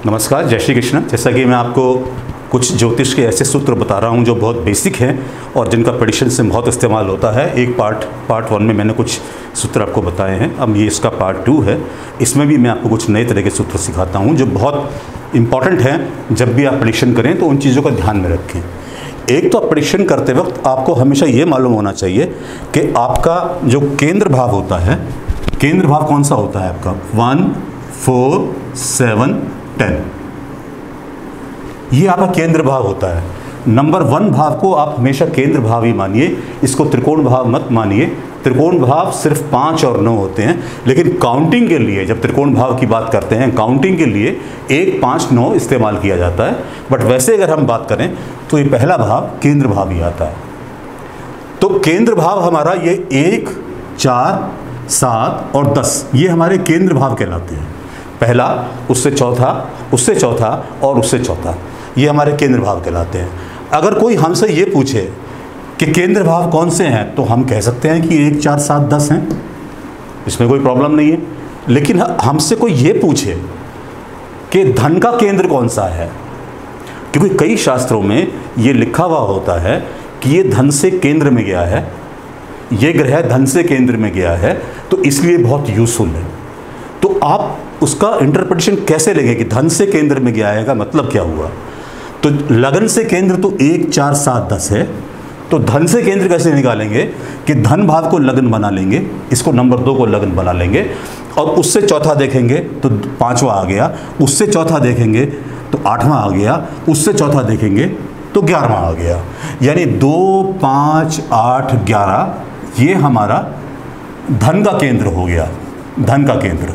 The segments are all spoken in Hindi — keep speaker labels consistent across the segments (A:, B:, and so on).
A: नमस्कार, जय श्री कृष्ण। जैसा कि मैं आपको कुछ ज्योतिष के ऐसे सूत्र बता रहा हूं जो बहुत बेसिक हैं और जिनका प्रेडिक्शन से बहुत इस्तेमाल होता है। एक पार्ट 1 में मैंने कुछ सूत्र आपको बताए हैं, अब ये इसका पार्ट 2 है। इसमें भी मैं आपको कुछ नए तरह के सूत्र सिखाता हूं जो बहुत इंपॉर्टेंट हैं। जब भी आप प्रेडिक्शन करें तो उन चीज़ों का ध्यान में रखें। एक तो आप प्रेडिक्शन करते वक्त आपको हमेशा ये मालूम होना चाहिए कि आपका जो केंद्र भाव होता है, केंद्र भाव कौन सा होता है आपका 1, 4, 7, 10, ये आपका केंद्र भाव होता है। नंबर 1 भाव को आप हमेशा केंद्र भाव ही मानिए, इसको त्रिकोण भाव मत मानिए। त्रिकोण भाव सिर्फ 5 और 9 होते हैं, लेकिन काउंटिंग के लिए जब त्रिकोण भाव की बात करते हैं काउंटिंग के लिए 1, 5, 9 इस्तेमाल किया जाता है। बट वैसे अगर हम बात करें तो ये पहला भाव केंद्र भाव ही आता है। तो केंद्र भाव हमारा ये 1, 4, 7 और 10 ये हमारे केंद्र भाव कहलाते हैं। पहला, उससे चौथा, उससे चौथा और उससे चौथा, ये हमारे केंद्र भाव कहलाते हैं। अगर कोई हमसे ये पूछे कि केंद्र भाव कौन से हैं तो हम कह सकते हैं कि 1, 4, 7, 10 हैं, इसमें कोई प्रॉब्लम नहीं है। लेकिन हमसे कोई ये पूछे कि धन का केंद्र कौन सा है, क्योंकि कई शास्त्रों में ये लिखा हुआ होता है कि ये धन से केंद्र में गया है, ये ग्रह धन से केंद्र में गया है, तो इसलिए बहुत यूजफुल है। तो आप उसका इंटरप्रिटेशन कैसे लेंगे कि धन से केंद्र में गया है का मतलब क्या हुआ। तो लगन से केंद्र तो 1, 4, 7, 10 है, तो धन से केंद्र कैसे निकालेंगे कि धन भाव को लगन बना लेंगे, इसको नंबर 2 को लगन बना लेंगे, और उससे चौथा देखेंगे तो 5वां आ गया, उससे चौथा देखेंगे तो 8वां आ गया, उससे चौथा देखेंगे तो 11वां आ गया। यानी 2, 5, 8, 11 ये हमारा धन का केंद्र हो गया, धन का केंद्र।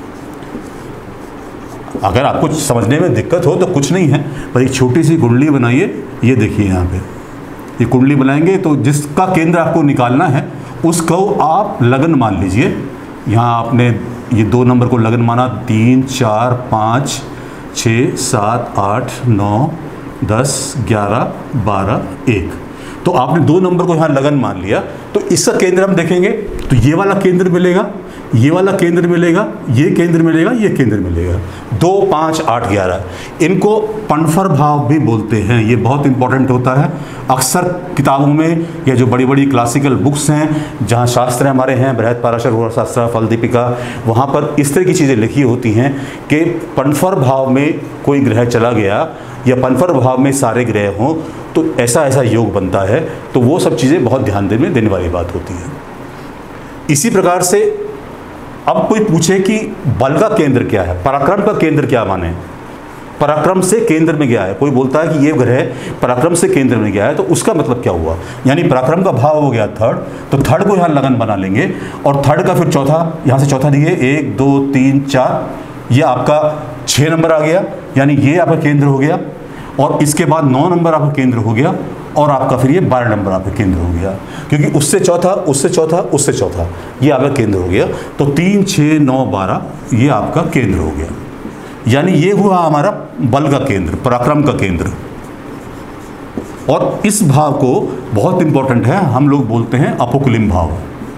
A: अगर आपको समझने में दिक्कत हो तो कुछ नहीं है, पर एक छोटी सी कुंडली बनाइए। ये देखिए यहाँ पे ये कुंडली बनाएंगे तो जिसका केंद्र आपको निकालना है उसको आप लगन मान लीजिए। यहाँ आपने ये 2 नंबर को लगन माना, 3, 4, 5, 6, 7, 8, 9, 10, 11, 12, 1, तो आपने 2 नंबर को यहाँ लगन मान लिया। तो इसका केंद्र हम देखेंगे तो ये वाला केंद्र मिलेगा, ये वाला केंद्र मिलेगा, ये केंद्र मिलेगा, ये केंद्र मिलेगा। 2, 5, 8, 11 इनको पनफर भाव भी बोलते हैं। ये बहुत इंपॉर्टेंट होता है। अक्सर किताबों में या जो बड़ी बड़ी क्लासिकल बुक्स हैं जहाँ शास्त्र हमारे हैं, बृहत्पराशर शास्त्र, फलदीपिका, वहाँ पर इस तरह की चीज़ें लिखी होती हैं कि पनफर भाव में कोई ग्रह चला गया या पनफर भाव में सारे ग्रह हों तो ऐसा ऐसा योग बनता है। तो वो सब चीज़ें बहुत ध्यान देने वाली बात होती है। इसी प्रकार से अब कोई पूछे कि बल का केंद्र क्या है, पराक्रम का केंद्र क्या माने, पराक्रम से केंद्र में गया है, कोई बोलता है कि ये ग्रह पराक्रम से केंद्र में गया है, तो उसका मतलब क्या हुआ। यानी पराक्रम का भाव हो गया 3rd, तो 3rd को यहाँ लगन बना लेंगे और 3rd का फिर चौथा, यहाँ से चौथा दिए 1, 2, 3, 4, ये आपका 6 नंबर आ गया, यानी ये आपका केंद्र हो गया। और इसके बाद 9 नंबर आपका केंद्र हो गया और आपका फिर ये 12 नंबर आपका केंद्र हो गया, क्योंकि उससे चौथा, उससे चौथा, उससे चौथा ये आपका केंद्र हो गया। तो 3, 6, 9, 12 ये आपका केंद्र हो गया। यानी ये हुआ हमारा बल का केंद्र, पराक्रम का केंद्र। और इस भाव को बहुत इंपॉर्टेंट है, हम लोग बोलते हैं अपोक्लिम भाव।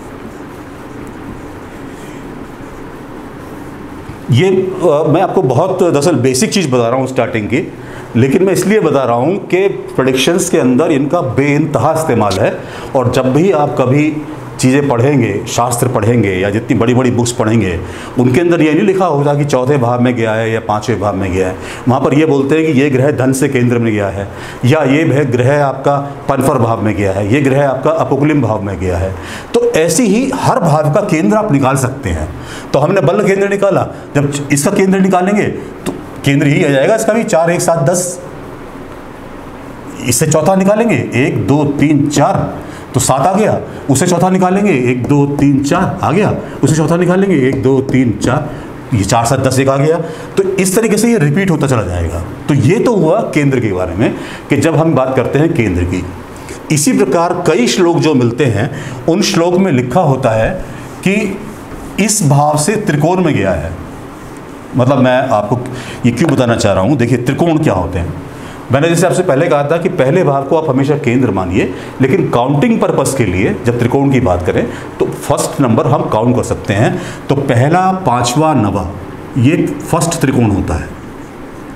A: ये मैं आपको बहुत दरअसल बेसिक चीज़ बता रहा हूँ स्टार्टिंग की, लेकिन मैं इसलिए बता रहा हूँ कि प्रेडिक्शंस के अंदर इनका बेइंतहा इस्तेमाल है। और जब भी आप कभी चीज़ें पढ़ेंगे, शास्त्र पढ़ेंगे या जितनी बड़ी बड़ी बुक्स पढ़ेंगे, उनके अंदर ये नहीं लिखा होता कि 4थे भाव में गया है या 5वें भाव में गया है। वहाँ पर ये बोलते हैं कि ये ग्रह धन से केंद्र में गया है, या ये ग्रह आपका पनफर भाव में गया है, ये ग्रह आपका अपोक्लिम भाव में गया है। तो ऐसे ही हर भाव का केंद्र आप निकाल सकते हैं। तो हमने बल केंद्र निकाला, जब इसका केंद्र निकालेंगे तो केंद्र ही आ जाएगा इसका भी 4, 1, 7, 10। इससे चौथा निकालेंगे 1, 2, 3, 4 तो 7 आ गया, उससे चौथा निकालेंगे 1, 2, 3, 4 आ गया, उससे चौथा निकालेंगे 1, 2, 3, 4, ये 4, 7, 10 1 आ गया। तो इस तरीके से ये रिपीट होता चला जाएगा। तो ये तो हुआ केंद्र के बारे में कि जब हम बात करते हैं केंद्र की। इसी प्रकार कई श्लोक जो मिलते हैं उन श्लोक में लिखा होता है कि इस भाव से त्रिकोण में गया है। मतलब मैं आपको ये क्यों बताना चाह रहा हूँ, देखिए त्रिकोण क्या होते हैं। मैंने जैसे आपसे पहले कहा था कि पहले भाव को आप हमेशा केंद्र मानिए, लेकिन काउंटिंग पर्पस के लिए जब त्रिकोण की बात करें तो फर्स्ट नंबर हम काउंट कर सकते हैं। तो पहला, 5वां, 9वां ये फर्स्ट त्रिकोण होता है।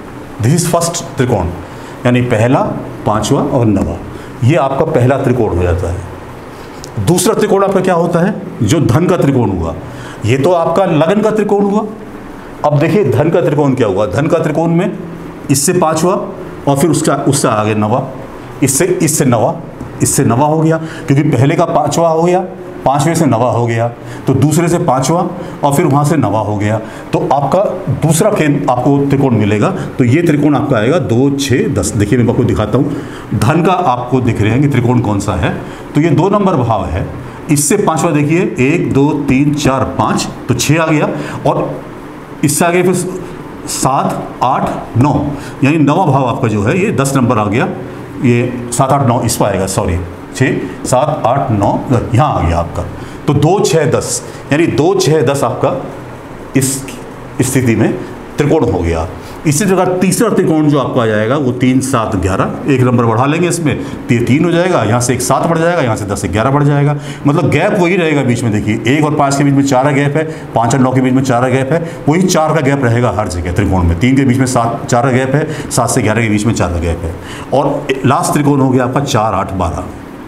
A: दिस इज फर्स्ट त्रिकोण, यानी पहला, पांचवा और नवा, ये आपका पहला त्रिकोण हो जाता है। दूसरा त्रिकोण आपका क्या होता है, जो धन का त्रिकोण हुआ, ये तो आपका लगन का त्रिकोण हुआ। अब देखिए धन का त्रिकोण क्या हुआ, धन का त्रिकोण में इससे पांचवा और फिर उससे आगे नवा, इससे नवा, इससे नवा हो गया, क्योंकि पहले का पांचवा हो गया, पांचवें से नवा हो गया, तो दूसरे से पांचवा और फिर वहाँ से नवा हो गया, तो आपका दूसरा केंद्र आपको त्रिकोण मिलेगा। तो ये त्रिकोण आपका आएगा 2, 6, 10। देखिए मैं आपको दिखाता हूँ, धन का आपको दिख रहे हैं कि त्रिकोण कौन सा है, तो ये 2 नंबर भाव है। इससे पांचवा देखिए 1, 2, 3, 4, 5, तो 6 आ गया, और इससे आगे फिर 7, 8, 9, यानी नवा भाव आपका जो है ये 10 नंबर आ गया, ये 7, 8, 9 इस पर आएगा, सॉरी 6, 7, 8, 9 यहाँ आ गया आपका। तो 2, 6, 10, यानी 2, 6, 10 आपका इस स्थिति में त्रिकोण हो गया। इसी प्रकार तीसरा त्रिकोण जो आपका आ जाएगा वो 3, 7, 11, 1 नंबर बढ़ा लेंगे इसमें, तो ये 3 हो जाएगा, यहाँ से 1 7 बढ़ जाएगा, यहाँ से 10 से 11 बढ़ जाएगा, मतलब गैप वही रहेगा बीच में। देखिए 1 और 5 के बीच में 4 गैप है, 5 और 9 के बीच में 4 गैप है, वही 4 का गैप रहेगा हर जगह त्रिकोण में। 3 के बीच में 7 4 गैप है, 7 से 11 के बीच में 4 गैप है, और लास्ट त्रिकोण हो गया आपका 4, 8, 12।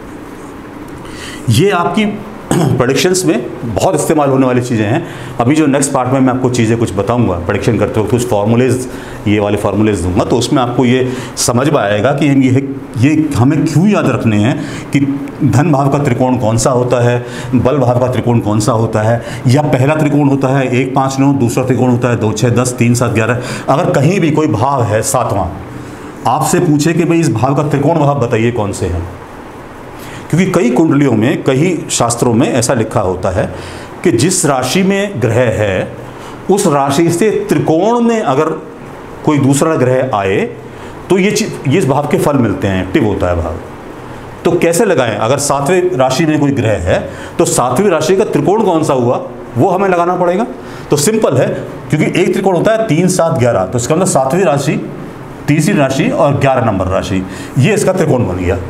A: ये आपकी प्रेडिक्शंस में बहुत इस्तेमाल होने वाली चीज़ें हैं। अभी जो नेक्स्ट पार्ट में मैं आपको चीज़ें कुछ बताऊंगा प्रेडिक्शन करते वक्त, कुछ फार्मूलेज, ये वाले फार्मूलेज दूंगा, तो उसमें आपको ये समझ में आएगा कि ये हमें क्यों याद रखने हैं कि धन भाव का त्रिकोण कौन सा होता है, बल भाव का त्रिकोण कौन सा होता है, या पहला त्रिकोण होता है 1, 5, 9, दूसरा त्रिकोण होता है 2, 6, 10, 3, 7, 11। अगर कहीं भी कोई भाव है 7वां, आपसे पूछे कि भाई इस भाव का त्रिकोण भाव बताइए कौन से हैं, क्योंकि कई कुंडलियों में, कई शास्त्रों में ऐसा लिखा होता है कि जिस राशि में ग्रह है उस राशि से त्रिकोण में अगर कोई दूसरा ग्रह आए तो ये इस भाव के फल मिलते हैं, एक्टिव होता है भाव। तो कैसे लगाएं, अगर 7वें राशि में कोई ग्रह है तो 7वीं राशि का त्रिकोण कौन सा हुआ वो हमें लगाना पड़ेगा। तो सिंपल है, क्योंकि एक त्रिकोण होता है 3, 7, 11, तो इसका मतलब 7वीं राशि, तीसरी राशि और 11 नंबर राशि, ये इसका त्रिकोण बन गया।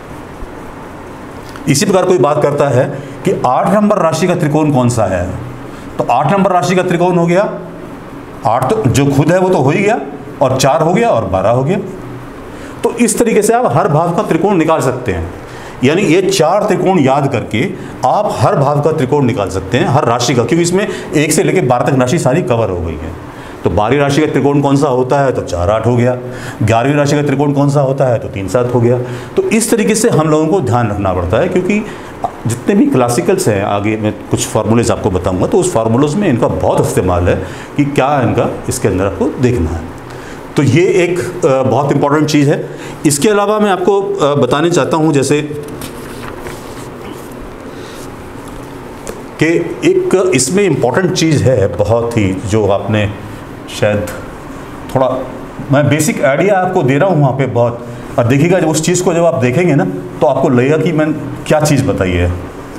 A: इसी प्रकार कोई बात करता है कि 8 नंबर राशि का त्रिकोण कौन सा है, तो 8 नंबर राशि का त्रिकोण हो गया 8, तो जो खुद है वो तो हो ही गया, और 4 हो गया और 12 हो गया। तो इस तरीके से आप हर भाव का त्रिकोण निकाल सकते हैं, यानी ये 4 त्रिकोण याद करके आप हर भाव का त्रिकोण निकाल सकते हैं, हर राशि का, क्योंकि इसमें 1 से लेकर 12 तक राशि सारी कवर हो गई है। तो 12वीं राशि का त्रिकोण कौन सा होता है, तो 4, 8 हो गया। 11वीं राशि का त्रिकोण कौन सा होता है, तो 3, 7 हो गया। तो इस तरीके से हम लोगों को ध्यान रखना पड़ता है, क्योंकि जितने भी क्लासिकल्स हैं, आगे मैं कुछ फार्मूलेज आपको बताऊंगा, तो उस फार्मूलोज में इनका बहुत इस्तेमाल है कि क्या इनका इसके अंदर आपको देखना है। तो ये एक बहुत इंपॉर्टेंट चीज़ है। इसके अलावा मैं आपको बताने चाहता हूँ जैसे कि एक इसमें इम्पॉर्टेंट चीज़ है बहुत ही, जो आपने शायद थोड़ा, मैं बेसिक आइडिया आपको दे रहा हूँ वहाँ पे बहुत, और देखिएगा जब उस चीज़ को जब आप देखेंगे ना तो आपको लगेगा कि मैंने क्या चीज़ बताई है।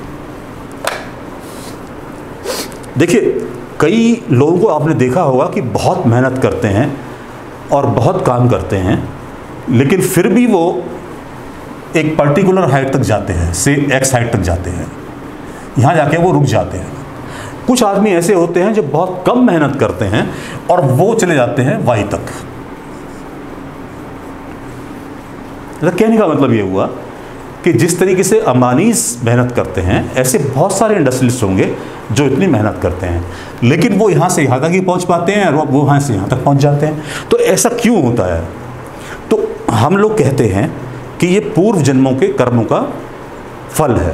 A: देखिए कई लोगों को आपने देखा होगा कि बहुत मेहनत करते हैं और बहुत काम करते हैं, लेकिन फिर भी वो एक पर्टिकुलर हाइट तक जाते हैं, से एक्स हाइट तक जाते हैं, यहाँ जाके वो रुक जाते हैं। कुछ आदमी ऐसे होते हैं जो बहुत कम मेहनत करते हैं और वो चले जाते हैं वाई तक। कहने का मतलब ये हुआ कि जिस तरीके से अंबानीज मेहनत करते हैं, ऐसे बहुत सारे इंडस्ट्रियलिस्ट होंगे जो इतनी मेहनत करते हैं, लेकिन वो यहाँ से यहाँ तक ही पहुँच पाते हैं और वो यहाँ से यहाँ तक पहुँच जाते हैं। तो ऐसा क्यों होता है? तो हम लोग कहते हैं कि ये पूर्व जन्मों के कर्मों का फल है।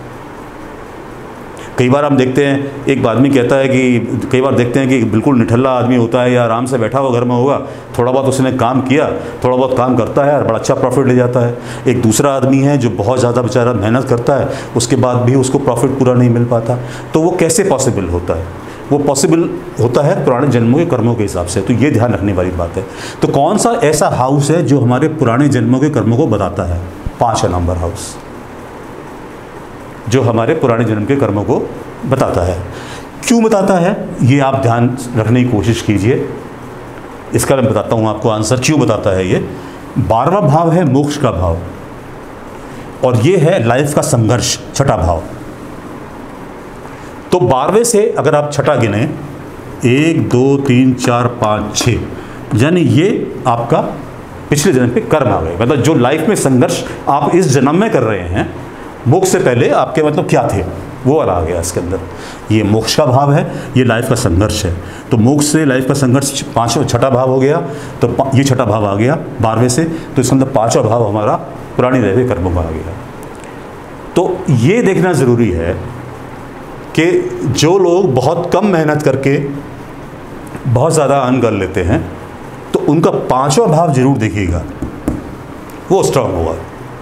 A: कई बार हम देखते हैं, एक आदमी कहता है कि कई बार देखते हैं कि बिल्कुल निठल्ला आदमी होता है या आराम से बैठा हुआ घर में होगा, थोड़ा बहुत उसने काम किया, थोड़ा बहुत काम करता है और बड़ा अच्छा प्रॉफिट ले जाता है। एक दूसरा आदमी है जो बहुत ज़्यादा बेचारा मेहनत करता है, उसके बाद भी उसको प्रॉफिट पूरा नहीं मिल पाता। तो वो कैसे पॉसिबल होता है? वो पॉसिबल होता है पुराने जन्मों के कर्मों के हिसाब से। तो ये ध्यान रखने वाली बात है। तो कौन सा ऐसा हाउस है जो हमारे पुराने जन्मों के कर्मों को बताता है? 5 नंबर हाउस, जो हमारे पुराने जन्म के कर्मों को बताता है। क्यों बताता है ये आप ध्यान रखने की कोशिश कीजिए। इसका मैं बताता हूँ आपको आंसर, क्यों बताता है ये। 12वां भाव है मोक्ष का भाव, और ये है लाइफ का संघर्ष, छठा भाव। तो 12वें से अगर आप छठा गिने, 1 2 3 4 5 6, यानी ये आपका पिछले जन्म पे कर्म आ गए, मतलब जो लाइफ में संघर्ष आप इस जन्म में कर रहे हैं, मोक्ष से पहले आपके मतलब क्या थे वो वाला आ गया इसके अंदर। ये मोक्ष का भाव है, ये लाइफ का संघर्ष है। तो मोक्ष से लाइफ का संघर्ष छठा भाव हो गया, तो ये छठा भाव आ गया 12वें से, तो इसके अंदर 5वां भाव हमारा पुरानी दैविक कर्मों का आ गया। तो ये देखना ज़रूरी है कि जो लोग बहुत कम मेहनत करके बहुत ज़्यादा अर्न कर लेते हैं, तो उनका 5वां भाव जरूर देखिएगा, वो स्ट्रांग होगा।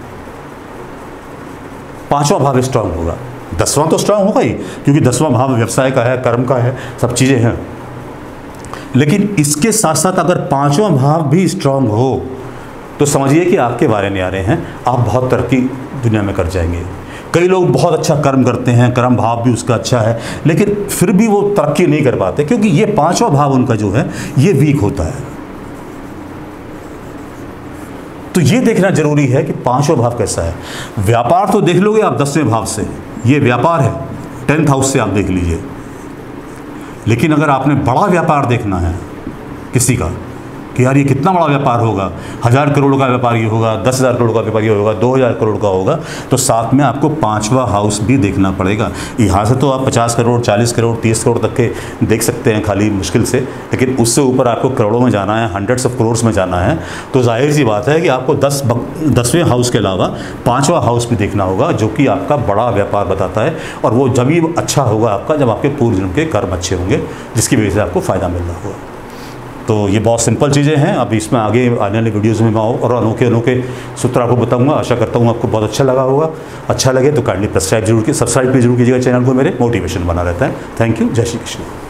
A: 5वां भाव स्ट्रांग होगा, 10वां तो स्ट्रांग होगा ही, क्योंकि 10वां भाव व्यवसाय का है, कर्म का है, सब चीज़ें हैं। लेकिन इसके साथ साथ अगर 5वां भाव भी स्ट्रांग हो तो समझिए कि आपके बारे में आ रहे हैं, आप बहुत तरक्की दुनिया में कर जाएंगे। कई लोग बहुत अच्छा कर्म करते हैं, कर्म भाव भी उसका अच्छा है, लेकिन फिर भी वो तरक्की नहीं कर पाते, क्योंकि ये 5वां भाव उनका जो है ये वीक होता है। तो ये देखना जरूरी है कि 5वां भाव कैसा है। व्यापार तो देख लोगे आप 10वें भाव से, ये व्यापार है, 10th हाउस से आप देख लीजिए। लेकिन अगर आपने बड़ा व्यापार देखना है किसी का, कि यार ये कितना बड़ा व्यापार होगा, 1000 करोड़ का व्यापार ये होगा, 10,000 करोड़ का व्यापार ये होगा, 2000 करोड़ का होगा, तो साथ में आपको 5वां हाउस भी देखना पड़ेगा। यहाँ से तो आप 50 करोड़, 40 करोड़, 30 करोड़ तक के देख सकते हैं खाली मुश्किल से, लेकिन उससे ऊपर आपको करोड़ों में जाना है, हंड्रेड्स ऑफ करोड़ में जाना है, तो जाहिर सी बात है कि आपको 10वें हाउस के अलावा 5वां हाउस भी देखना होगा, जो कि आपका बड़ा व्यापार बताता है। और वो जब ही अच्छा होगा आपका जब आपके पूर्व जन्म के कर्म अच्छे होंगे, जिसकी वजह से आपको फ़ायदा मिल रहा होगा। तो ये बहुत सिंपल चीज़ें हैं। अब इसमें आगे आने वाले वीडियोज़ में मैं और अनोखे सूत्र आपको बताऊंगा। आशा करता हूँ आपको बहुत अच्छा लगा होगा। अच्छा लगे तो काइंडली सब्सक्राइब भी जरूर कीजिएगा चैनल को, मेरे मोटिवेशन बना रहता है। Thank you. जय श्री कृष्ण।